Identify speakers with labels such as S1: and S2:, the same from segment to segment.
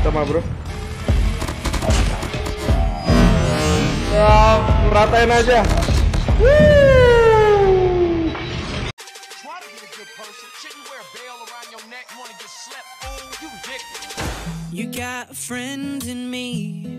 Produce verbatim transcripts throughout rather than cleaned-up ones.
S1: Mantap mah bro. Ya, ratain aja. Woo!
S2: You got a friend in me.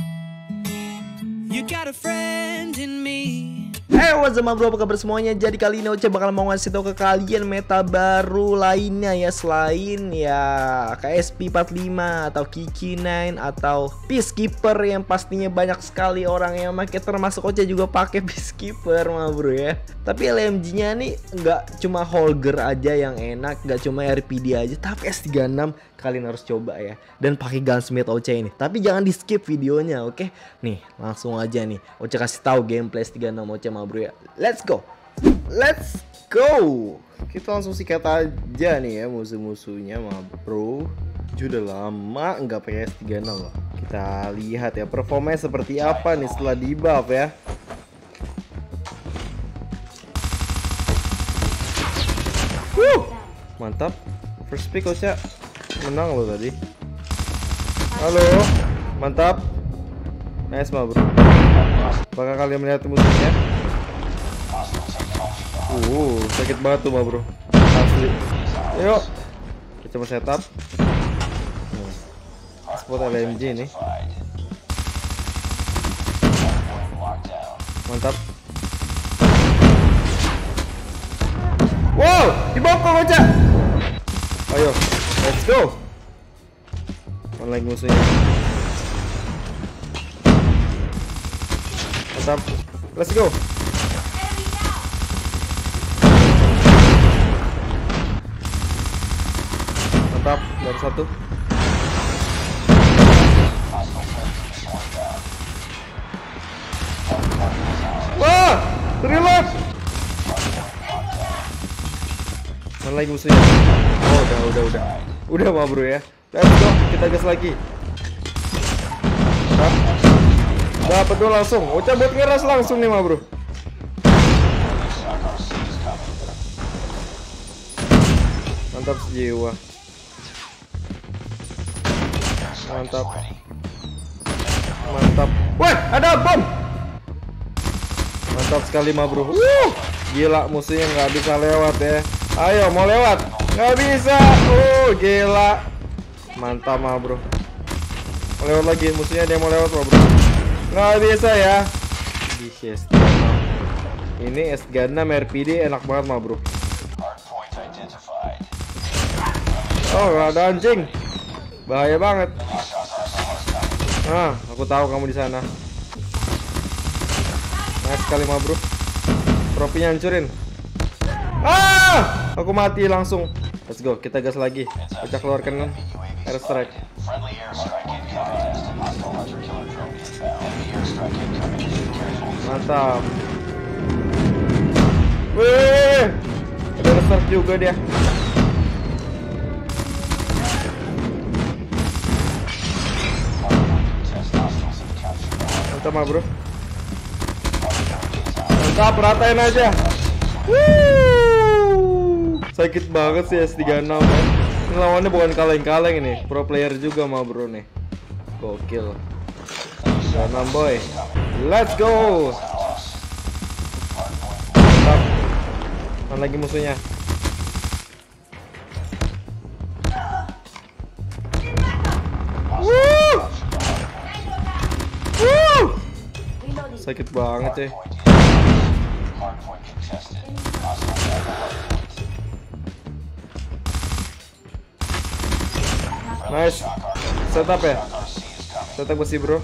S2: You got a friend in me.
S3: Hey, what's up bro, apa kabar semuanya? Jadi kali ini Oce bakal mau ngasih tau ke kalian meta baru lainnya ya. Selain ya K S P empat puluh lima atau Kiki sembilan atau Peacekeeper yang pastinya banyak sekali orang yang pakai, termasuk Oce juga pakai Peacekeeper mah bro ya. Tapi L M G-nya nih nggak cuma Holger aja yang enak, nggak cuma R P D aja, tapi S tiga enam kalian harus coba ya. Dan pakai Gunsmith Oce ini. Tapi jangan di skip videonya, oke? Okay? Nih, langsung aja nih Oce kasih tahu gameplay S tiga enam Oce mah bro ya. Let's go. Let's go. Kita langsung sikat aja nih ya musuh-musuhnya mah bro. Udah lama nggak pakai S tiga enam loh. Kita lihat ya performanya seperti apa nih setelah di buff ya. Wuh, mantap. First pick Oce menang loh tadi. Halo, mantap. Nice mah bro. Apakah kalian melihat musuhnya? Uh, sakit banget tuh mah bro. Asli. Yuk, kita coba setup. Hmm. Spot L M G nih. Mantap. Wow, dibokong aja. Ayo, let's go. Mana lagi musuhnya? Mantap, let's go. Mantap, baru satu. Wah, reload. Mana lagi musuhnya? Oh, udah, udah, udah. Udah mah bro ya. Let's go, kita gas lagi. Mantap. Dapat dulu langsung. Oce buat ngeras langsung nih mah bro. Mantap sejiwa. Mantap. Mantap. Wah, ada bom. Mantap sekali mah bro. Wuh, gila musuhnya nggak bisa lewat ya. Ayo mau lewat. Nggak bisa. Oh gila. Mantap mah bro. Mau lewat lagi. Musuhnya dia mau lewat mah bro. Nggak bisa ya. Di S tiga enam. Ini S tiga enam R P D enak banget mah bro. Oh nggak ada anjing. Bahaya banget. Ah, aku tahu kamu di sana. Nice sekali mah bro. Trofinya hancurin. Ah, aku mati langsung. Let's go, kita gas lagi. Kita keluarkan airstrike. Mantap. Wih, ada airstrike juga dia. Mantap mah bro. Mantap, ratain aja. Wuh, sakit banget sih S tiga enam ya. Ini lawannya bukan kaleng-kaleng ini, pro player juga mah bro nih. Gokil. S tiga enam boy. Let's go. Mantap. Mana lagi musuhnya? Wuh. Wuh. Sakit banget ya. Nice. Setup ya. Setup besi bro.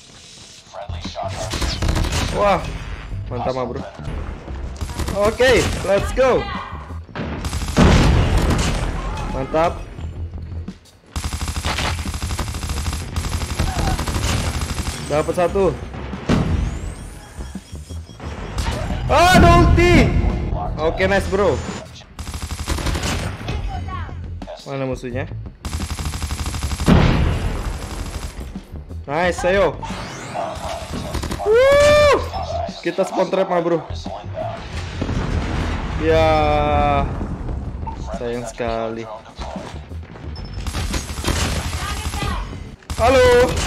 S3: Wah, mantap mah bro. Oke, okay, let's go. Mantap. Dapat satu. Ah, ada ulti. Oke, okay, nice bro. Mana musuhnya? Nice, ayo. Wuh, kita spawn trap mah bro. Ya, sayang sekali.
S1: Halo.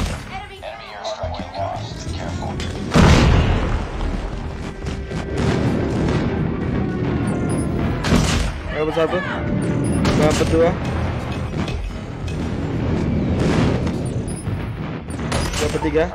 S1: Dapat satu. Dapat dua. Dapat tiga.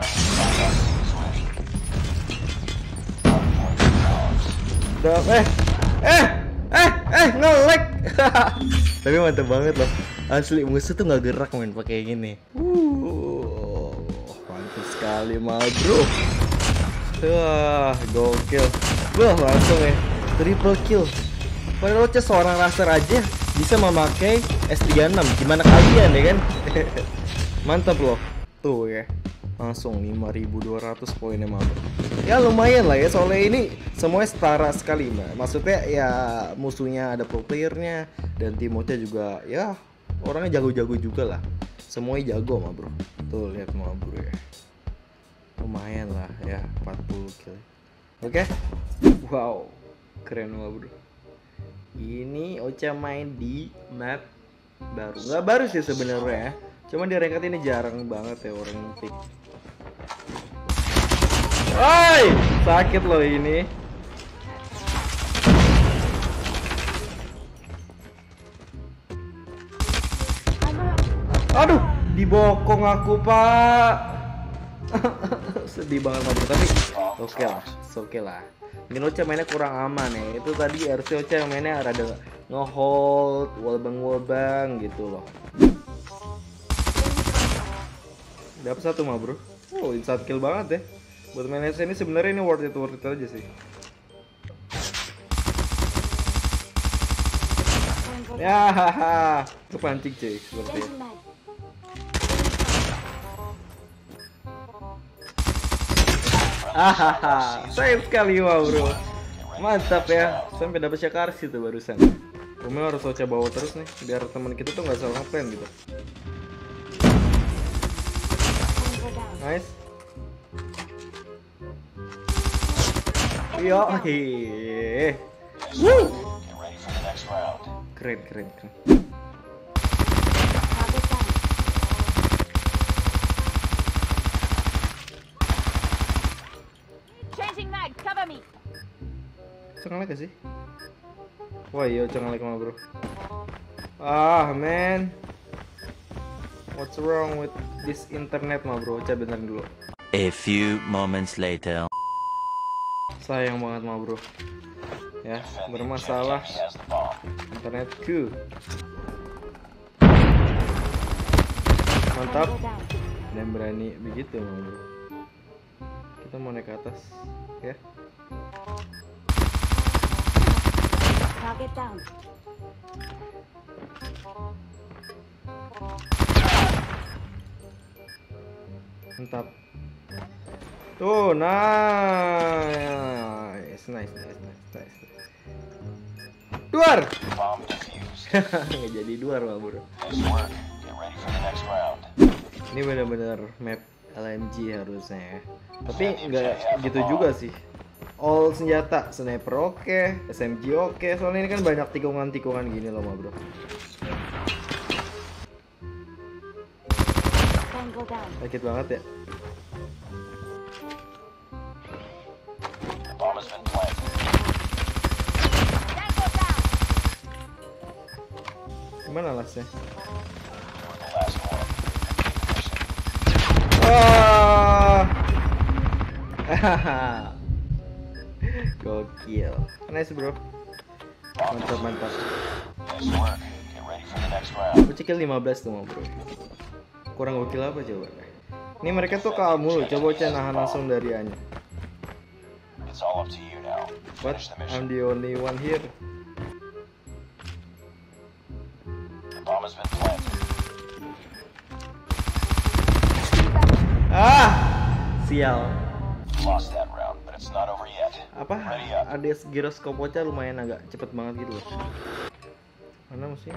S1: Dapat eh eh eh eh nge-lag. Tapi mantep banget loh. Asli musuh tuh nggak gerak main pakai gini. Uh, mantap sekali mah bro. Wah gokil. Wah langsung ya triple kill. Padahal Ocha seorang raster aja bisa memakai S tiga puluh enam. Gimana kalian ya kan? Mantap loh. Tuh ya. Langsung lima ribu dua ratus poinnya mah bro. Ya lumayan lah ya, soalnya ini semuanya setara sekali mbak. Maksudnya ya musuhnya ada pro playernya dan tim Ocha juga ya orangnya jago-jago juga lah. Semuanya jago mah bro. Tuh lihat mah bro ya. Lumayan lah ya empat puluh kill. Oke. Wow. Keren mah bro. Ini Ocha main di map baru. Nggak baru sih sebenarnya ya. Cuma di ranked ini jarang banget ya orang pick. Hai, sakit loh ini. Aduh, dibokong aku pak. Sedih banget bro, tapi oke okay lah, oke okay lah. Mungkin Ocha mainnya kurang aman ya. Itu tadi R C Ocha yang mainnya rada nge-hold, wallbang-wallbang gitu loh. Dapat satu mah bro. Oh, inside kill banget ya. Buat main S ini sebenarnya ini worth it worth it aja sih. Ya haha, kepancing cuy seperti itu. Hahaha, sayang sekali wah bro. Mantap ya, sampai dapat Shakarsi tuh barusan. Rumah harus Ocha bawa terus nih, biar teman kita tuh nggak salah ngapain gitu. Nice. Yo, hehehe. Woo. Keren, keren, keren. Cengang lagi sih. Wah iya cengang lagi mah bro. Ah man, what's wrong with this internet mah bro? Coba bentar dulu.
S4: A few moments later.
S3: Sayang banget mah bro. Ya bermasalah internetku. Mantap. Dan berani begitu mah bro. Kita mau naik ke atas ya.
S5: Target down.
S3: Mantap. Tuh, nice, nice, nice, nice, nice. Duar. Nggak jadi duar lah bro. Ini benar-benar map L M G harusnya ya. Tapi nggak gitu juga sih. All senjata, sniper oke, okay, S M G oke, okay. Soalnya ini kan banyak tikungan-tikungan gini loh, ma bro. Sakit banget ya. Gimana lasnya? Wah. Gokil. Nice bro. Mantap mantap. Aku cekil lima belas tuh bro. Kurang gokil apa coba? Ini mereka tuh kamu loh. Coba Ocha nahan langsung dari Anya. But I'm the only one here. Ah, sial. Apa? Ada giroskop Ocha lumayan agak cepet banget gitu loh. Mana musuhnya?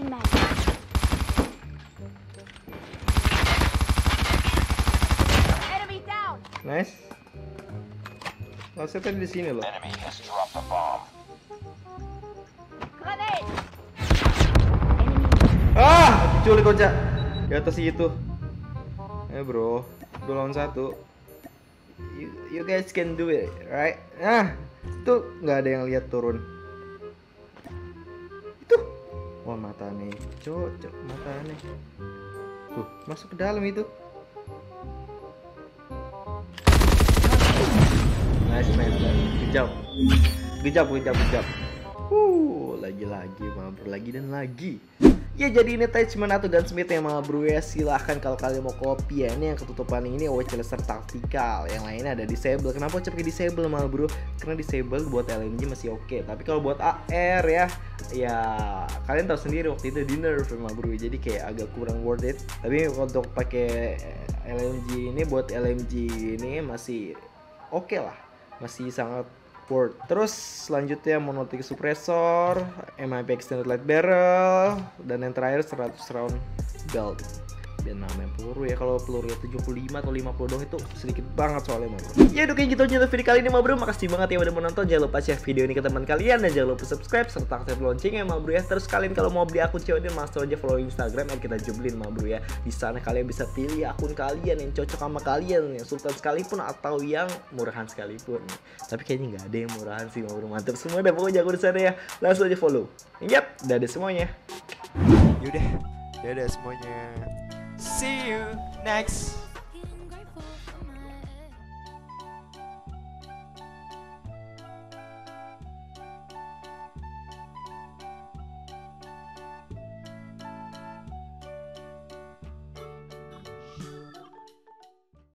S3: Nice. Masih tadi di sini loh. Ah, diculik Ocha di atas itu.
S1: Eh bro, dua lawan satu. You, you guys can do it, right? Nah, itu nggak ada yang lihat turun. Itu, wah mata nih, cocok mata nih. Tuh, masuk ke dalam itu. Nice, nice, nice. Good job. Good job, good job, good job. Uh, lagi-lagi, mabrur lagi dan lagi. Ya jadi ini attachment atau gunsmith yang mau bro ya, silahkan kalau kalian mau copy ya. Ini yang ketutupan ini O W C laser taktikal, yang lainnya ada disable. Kenapa cepet disable malah bro? Karena disable buat L M G masih oke, okay. Tapi kalau buat A R ya, ya kalian tahu sendiri waktu itu di nerf malah bro. Jadi kayak agak kurang worth it. Tapi untuk pakai L M G ini buat L M G ini masih oke okay lah, masih sangat worth. Terus selanjutnya monolithic suppressor, M I P extended light barrel, dan yang terakhir seratus round belt. Dan namanya peluru ya, kalau peluru ya tujuh puluh lima atau lima puluh dong itu sedikit banget soalnya bro. Ya udah kayak gitu aja untuk video kali ini bro. Makasih banget ya udah menonton. Jangan lupa share video ini ke teman kalian dan jangan lupa subscribe serta aktifkan loncengnya bro ya. Terus kalian kalau mau beli akun C O D langsung aja follow Instagram at kita jublin bro ya. Di sana kalian bisa pilih akun kalian yang cocok sama kalian, yang sultan sekalipun atau yang murahan sekalipun. Tapi kayaknya nggak ada yang murahan sih bro. Mantap semua dah pokoknya jago di sana ya. Langsung aja follow. Yap, udah ada semuanya.
S3: Yaudah, dadah semuanya. See you next